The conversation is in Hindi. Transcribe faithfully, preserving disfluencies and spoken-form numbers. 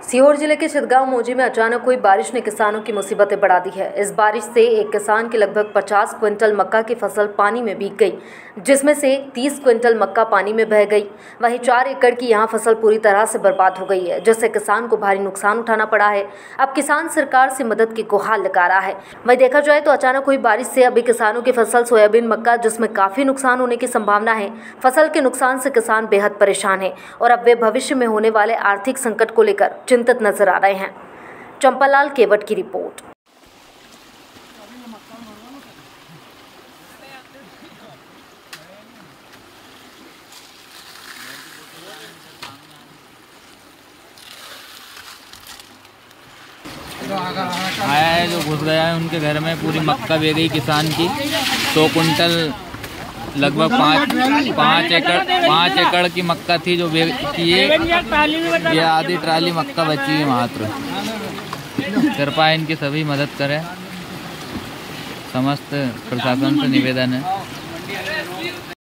सीहोर जिले के चितगांव मोजी में अचानक हुई बारिश ने किसानों की मुसीबतें बढ़ा दी है। इस बारिश से एक किसान की लगभग पचास क्विंटल मक्का की फसल पानी में भीग गई, जिसमें से तीस क्विंटल मक्का पानी में बह गई। वहीं चार एकड़ की यहां फसल पूरी तरह से बर्बाद हो गई है, जिससे किसान को भारी नुकसान उठाना पड़ा है। अब किसान सरकार से मदद की गुहार लगा रहा है। वहीं देखा जाए तो अचानक हुई बारिश से अभी किसानों की फसल सोयाबीन मक्का जिसमें काफी नुकसान होने की संभावना है। फसल के नुकसान से किसान बेहद परेशान है और अब वे भविष्य में होने वाले आर्थिक संकट को लेकर चिंतित नजर आ रहे हैं। चंपालाल केवट की रिपोर्ट। आया है जो घुस गया है उनके घर में, पूरी मक्का बह गई किसान की। सौ कुंटल लगभग पाँच पाँच एकड़ पाँच एकड़ की मक्का थी जो बह की है। ये आधी ट्राली मक्का बची है मात्र। कृपया इनकी सभी मदद करें। समस्त प्रशासन से निवेदन है।